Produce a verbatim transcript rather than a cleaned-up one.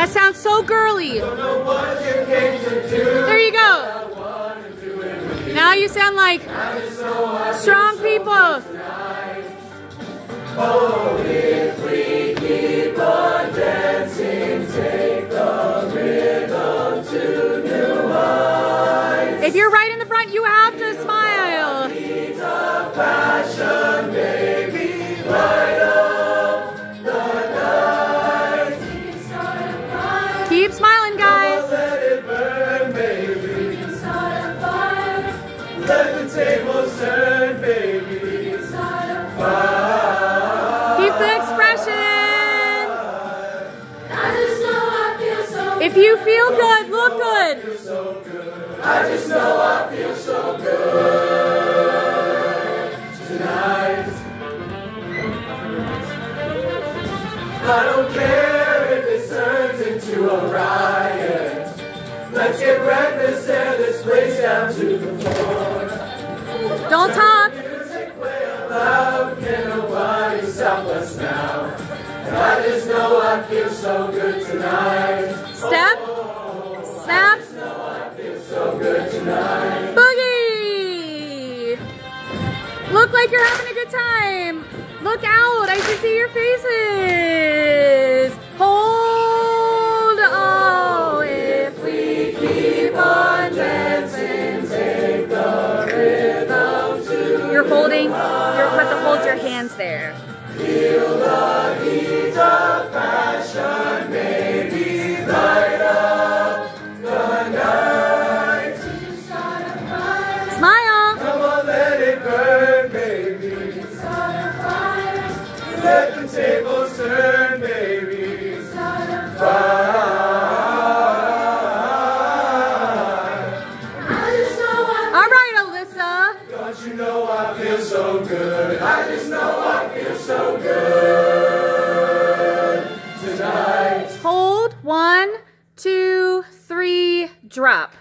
That sounds so girly. There you go. Now you sound like strong people. Oh, if we keep on dancing, take the rhythm to new heights. If you're right in the front, you have to smile. Heat of passion, baby, light up the night. Keep smiling, guys. Let it burn, baby. Let the tables turn, baby. Fire. Keep the expression. I just know I feel so If you feel good, look good. So good. I just know I feel so good tonight. I don't care if it turns into a riot. Let's get reckless, tear this place down to the floor. Don't talk. Music way loud, can nobody stop us now. And I just know I feel so good tonight. Step. Snap. So good tonight. Boogie. Look like you're having a good time. Look out. I can see your faces. Hold. Oh, if we keep on dancing, take the rhythm to You're holding. You're about to hold your hands there. Feel the heat of passion, baby, light up the night. Smile. Come on, let it burn, baby. Let the tables turn, baby. Fire. All right, Alyssa. Don't you know I feel so good? I just know I feel so good tonight. Hold. One, two, three, drop.